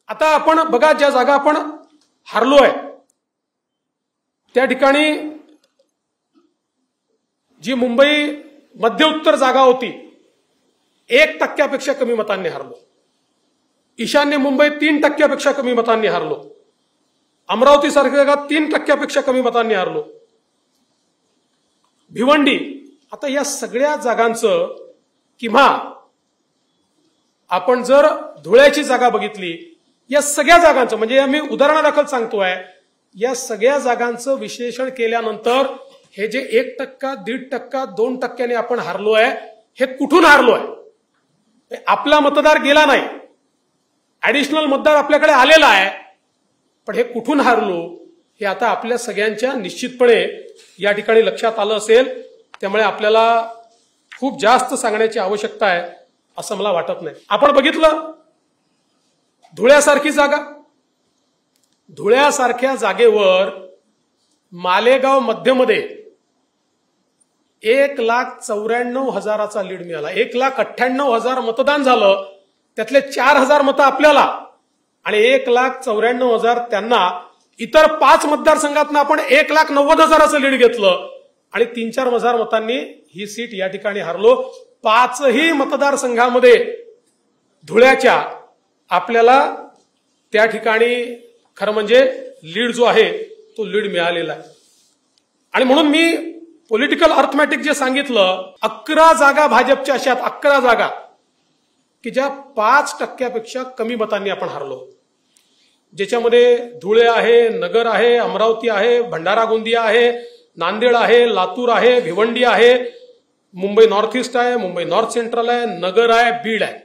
आता आपण बघा, ज्या जागा आपण हारलोय त्या ठिकाणी जी मुंबई मध्य उत्तर जागा होती 1% कमी मतांनी हारलो. ईशान्य मुंबई 3% कमी मतांनी हारलो. अमरावती सारख्या जागा 3% कमी मतांनी हारलो. भिवंडी, आता या सगळ्या जागांचं किंवा आपण जर धुळ्याची जागा बघितली, या सगळ्या जागांचं म्हणजे मी उदाहरणादाखल सांगतोय, या सगळ्या जागांचं विश्लेषण केल्यानंतर हे जे 1%, 1.5%, 2%ने आपण हारलोय, हे कुठून हारलोय? आपला मतदार गेला नाही, ऍडिशनल मतदार आपल्याकडे आलेला आहे, पण हे कुठून हारलो हे आता आपल्या सगळ्यांच्या निश्चितपणे या ठिकाणी लक्षात आलं असेल. त्यामुळे आपल्याला खूप जास्त सांगण्याची आवश्यकता आहे असं मला वाटत नाही. आपण बघितलं धुळ्यासारखी जागा, धुळ्यासारख्या जागेवर मालेगाव मध्यमध्ये 1,94,000चा लीड मिळाला. 1,98,000 मतदान झालं, त्यातले 4,000 मतं आपल्याला आणि 1,94,000 त्यांना. इतर 5 मतदारसंघातनं आपण 1,90,000चं लीड घेतलं आणि 3-4,000 मतांनी ही सीट या ठिकाणी हारलो. 5ही मतदारसंघामध्ये धुळ्याच्या आपल्याला त्या ठिकाणी खरं म्हणजे लीड जो आहे तो लीड मिळालेला आहे. आणि म्हणून मी पॉलिटिकल अर्थमॅटिक जे सांगितलं, 11 जागा भाजपच्या अशा 11 जागा की ज्या 5%पेक्षा कमी मतांनी आपण हारलो, ज्याच्यामध्ये धुळे आहे, नगर आहे, अमरावती आहे, भंडारा गोंदिया आहे, नांदेड आहे, लातूर आहे, भिवंडी आहे, मुंबई नॉर्थ ईस्ट आहे, मुंबई नॉर्थ सेंट्रल आहे, नगर आहे, बीड आहे.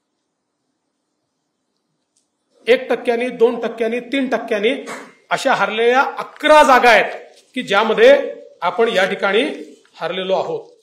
1%, 2%, 3% अशा हारलेल्या 11 जागा आहेत की ज्यामध्ये आपण या ठिकाणी हारलेलो आहोत.